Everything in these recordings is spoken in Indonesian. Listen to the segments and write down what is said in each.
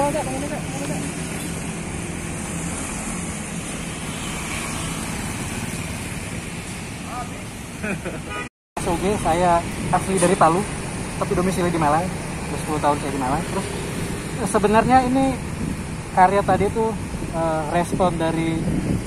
Oke, saya asli dari Palu, tapi domisili di Malang. Udah 10 tahun saya di Malang. Terus sebenarnya ini karya tadi itu respon dari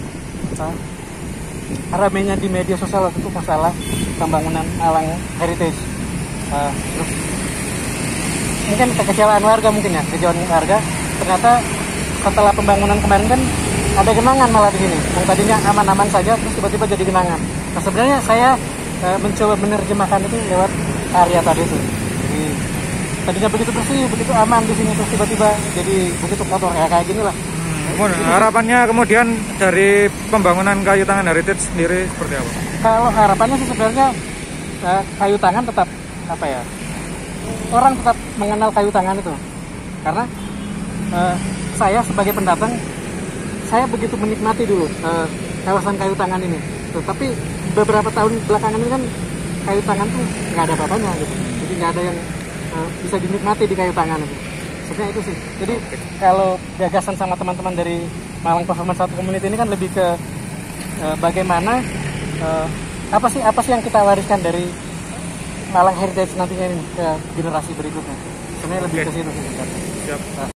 ramainya di media sosial waktu itu masalah pembangunan Malang Heritage. Terus mungkin kekecewaan warga mungkin ya, kekecewaan warga. Ternyata setelah pembangunan kemarin kan ada genangan malah di sini. Yang tadinya aman-aman saja, terus tiba-tiba jadi genangan. Nah sebenarnya saya mencoba menerjemahkan itu lewat karya tadi itu. Jadi tadinya begitu bersih, begitu aman di sini, terus tiba-tiba jadi begitu kotor ya kayak gini lah. Harapannya kemudian dari pembangunan kayu tangan heritage sendiri seperti apa? Kalau harapannya sih sebenarnya kayu tangan tetap apa ya? Orang tetap mengenal kayu tangan itu. Karena saya sebagai pendatang, saya begitu menikmati dulu kawasan kayu tangan ini. Tapi beberapa tahun belakangan ini kan kayu tangan tuh nggak ada apa-apanya gitu. Jadi nggak ada yang bisa dinikmati di kayu tangan itu. Sebenarnya itu sih. Jadi kalau gagasan sama teman-teman dari Malang Performance 1 Community ini kan lebih ke bagaimana apa sih yang kita wariskan dari Malang Heritage nantinya ini ke generasi berikutnya. Sebenarnya lebih ke situ sih. Siap.